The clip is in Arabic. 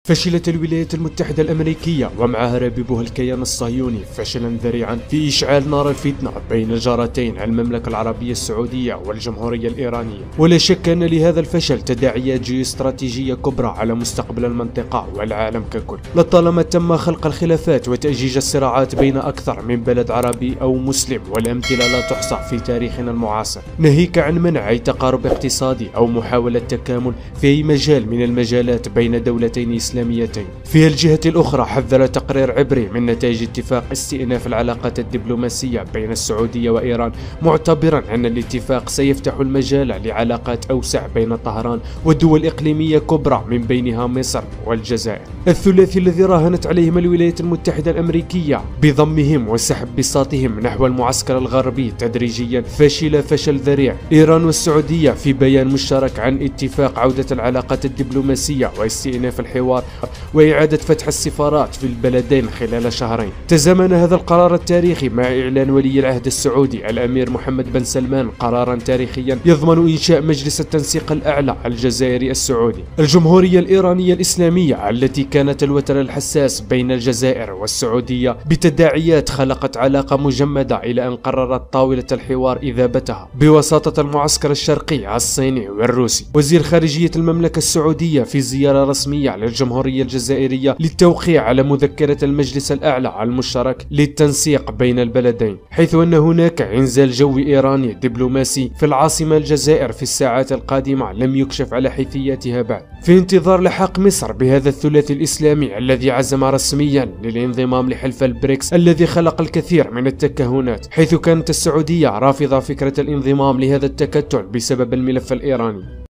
فشلت الولايات المتحدة الأمريكية ومعها ربيبها الكيان الصهيوني فشلا ذريعا في إشعال نار الفتنة بين الجارتين المملكة العربية السعودية والجمهورية الإيرانية. ولا شك أن لهذا الفشل تداعيات جيوستراتيجية كبرى على مستقبل المنطقة والعالم ككل، لطالما تم خلق الخلافات وتأجيج الصراعات بين أكثر من بلد عربي أو مسلم، والأمثلة لا تحصى في تاريخنا المعاصر، ناهيك عن منع أي تقارب اقتصادي أو محاولة تكامل في أي مجال من المجالات بين دولتين إسلاميتين. في الجهة الأخرى، حذر تقرير عبري من نتائج اتفاق استئناف العلاقات الدبلوماسية بين السعودية وإيران، معتبرا أن الاتفاق سيفتح المجال لعلاقات أوسع بين طهران ودول إقليمية كبرى من بينها مصر والجزائر. الثلاثي الذي راهنت عليهم الولايات المتحدة الأمريكية بضمهم وسحب بساطهم نحو المعسكر الغربي تدريجيا فشل فشل ذريع. إيران والسعودية في بيان مشترك عن اتفاق عودة العلاقات الدبلوماسية واستئناف الحوار وإعادة فتح السفارات في البلدين خلال شهرين. تزامن هذا القرار التاريخي مع إعلان ولي العهد السعودي الأمير محمد بن سلمان قرارا تاريخيا يضمن إنشاء مجلس التنسيق الأعلى الجزائري السعودي. الجمهورية الإيرانية الإسلامية التي كانت الوتر الحساس بين الجزائر والسعودية بتداعيات خلقت علاقة مجمدة إلى أن قررت طاولة الحوار إذابتها بوساطة المعسكر الشرقي الصيني والروسي. وزير خارجية المملكة السعودية في زيارة رسمية للجمهورية الجزائرية للتوقيع على مذكرة المجلس الأعلى المشترك للتنسيق بين البلدين، حيث أن هناك إنزال جو إيراني دبلوماسي في العاصمة الجزائر في الساعات القادمة لم يكشف على حيثياتها بعد، في انتظار لحاق مصر بهذا الثلاثي الإسلامي الذي عزم رسميا للانضمام لحلف البريكس الذي خلق الكثير من التكهنات، حيث كانت السعودية رافضة فكرة الانضمام لهذا التكتل بسبب الملف الإيراني.